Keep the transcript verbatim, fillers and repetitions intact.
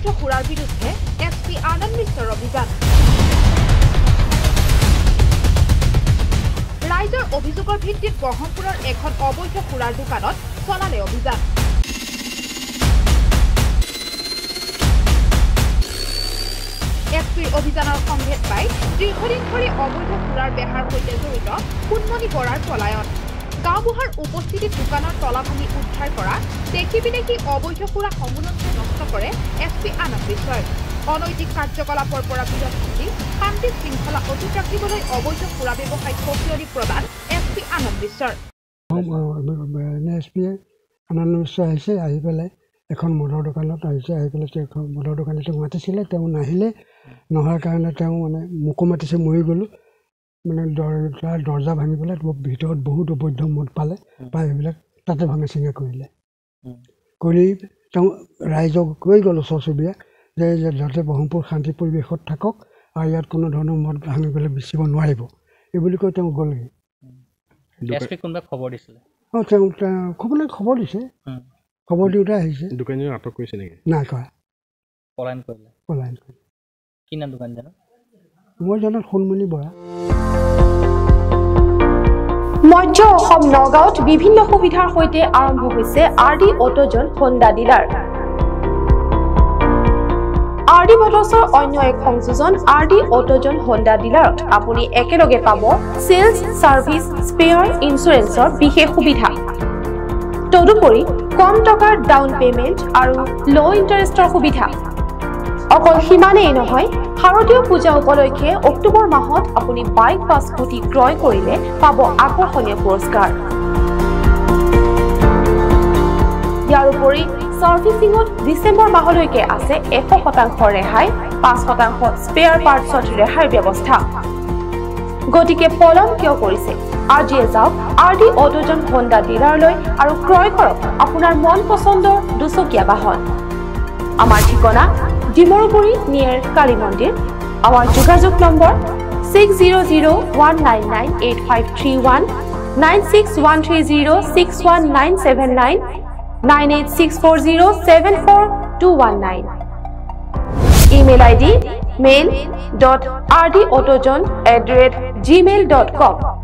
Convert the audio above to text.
অবৈধ সুৰাৰ বিৰুদ্ধে এছ পি আনন্দ মিশ্ৰৰ অভিযান। ৰাইজৰ অভিযোগৰ ভিত্তিত ব্ৰহ্মপুৰৰ এখন অবৈধ সুৰাৰ দোকানত চলালে অভিযান। এছ পিৰ অভিযানৰ সংঘেদ পাই দীৰ্ঘদিন ধৰি অবৈধ সুৰাৰ বেহাৰ সৈতে জড়িত সোণমণি বৰাৰ পলায়ন। গাঁওবুঢ়াৰ উপস্থিতিত দোকানৰ তলা ভাঙি উদ্ধাৰ কৰা দেখি বিদেশী অবৈধ সুৰা সমুন্নতে নষ্ট কৰে এছ পি আনন্দ মিশ্ৰই। অনৈতিক কাৰ্যকলাপৰ পৰা বিৰত থাকি শান্তি শৃংখলা অটুট ৰাখিবলৈ অবৈধ সুৰা ব্যৱসায়িক সকিয়নি প্ৰদান এছ পি আনন্দ মিশ্ৰৰ। এছ পি আনন্দ মিশ্ৰ আহিছে, আহি পেলাই এখন মদৰ দোকানত আহিছে, আহি পেলাই তেওঁ এখন মদৰ দোকানত তেওঁ মাতিছিলে, তেওঁ নাহিলে, নোহোৱাৰ কাৰণে তেওঁ মানে মোকো মাতিছে, মৰি গ'লোঁ। মানে তাৰ দৰ্জা ভাঙি পেলাই ভিতৰত বহুত অবৈধ মদ পালে, পাই সেইবিলাক তাতে ভাঙা চিঙা কৰিলে। কৰি তেওঁ ৰাইজক কৈ গ'ল ওচৰ চুবুৰীয়া যে যাতে ব্ৰহ্মপুৰ শান্তি পৰিৱেশত থাকক আৰু ইয়াত কোনো ধৰণৰ মদ ভাঙি পেলাই বেচিব নোৱাৰিব, এই বুলি কৈ তেওঁ গ'লগৈ। খবৰ দিছিলে? অঁ, তেওঁ খবৰ খবৰ দিছে, খবৰ দিওঁতে আহিছে। দোকানীজনক আটক কৰিছে নেকি? নাই কৰা, পলায়ন কৰিলে। পলায়ন কৰিলে। কি নাম দোকানজনৰ? মই জনাত সোণমণি বৰা। মধ্য অসম নগাঁৱত বিভিন্ন সুবিধাৰ সৈতে আৰম্ভ হৈছে R D Autozone Honda dealer. R D মটৰ্ছৰ অন্য এক সংযোজন আৰ ডি অটোজন হোণ্ডা ডিলাৰত আপুনি একেলগে পাব সেলছ, সাৰ্ভিস, স্পেয়াৰ, ইঞ্চুৰেঞ্চৰ বিশেষ সুবিধা। তদুপৰি কম টকাৰ ডাউন পেমেন্ট আৰু ল' ইণ্টাৰেষ্টৰ সুবিধা। অকল সিমানেই নহয়, শাৰদীয় পূজা উপলক্ষে অক্টোবৰ মাহত আপুনি বাইক বা স্কুটি ক্ৰয় কৰিলে পাব আকৰ্ষণীয় পুৰস্কাৰ। ইয়াৰ উপৰি সাৰ্ভিসিঙত ডিচেম্বৰ মাহলৈকে আছে এশ শতাংশ ৰেহাই, পাঁচ শতাংশ স্পেয়াৰ পাৰ্টছত ৰেহাইৰ ব্যৱস্থা। গতিকে পলম কিয় কৰিছে? আজিয়ে যাওক আৰ ডি অটোজন হোণ্ডা ডিলাৰলৈ আৰু ক্ৰয় কৰক আপোনাৰ মন পচন্দৰ দুচকীয়া বাহন। আমাৰ ঠিকনা ডিমৰুগুৰি নিয়েৰ কালী মন্দিৰ। আমাৰ যোগাযোগ number six zero' zero' one nine nine eight five three one, nine six one three zero' six one nine seven nine, nine eight six four zero' seven four two one nine. Email I D mail dot R D Autozone at the rate Gmail dot com.